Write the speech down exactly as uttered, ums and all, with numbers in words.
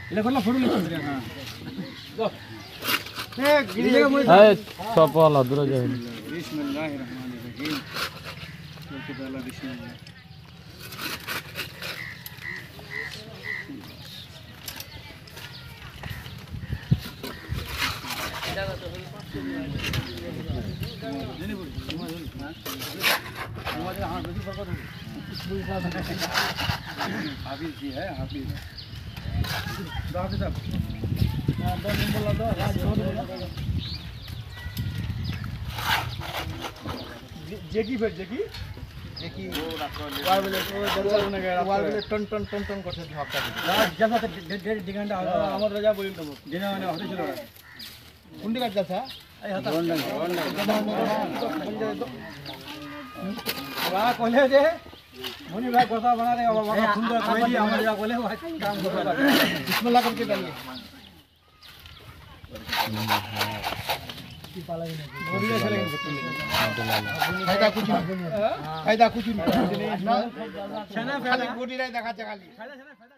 এটা করলা ফটো লিখছিস হ্যাঁ এ গিরি এই সফল দূরে যাই বিসমিল্লাহির রহমানির রহিম বলতে বলা বিসমিল্লাহ हाफिज जी है हाफिज हाफिज साहब दो नंबर ला दो जेकी फिर जेकी जेकी वार बोले तो दरबार बने गया वार बोले टन टन टन टन करते भागता रात जैसा डेढ़ घंटा আমার রাজা বলি তো দিনে মানে হতে ছিল কোনটি কাজ আছে এই হতা वा कहले जे मुनि भाई गोसा बना रहे और बहुत सुंदर कोई नहीं हम जा बोले भाई काम कर रहा है बिस्मिल्लाह करके डालिए की पाला नहीं बढ़िया चले फायदा कुछ नहीं फायदा कुछ नहीं छना फायदा गोटी नहीं दिखाते खाली फायदा छना फायदा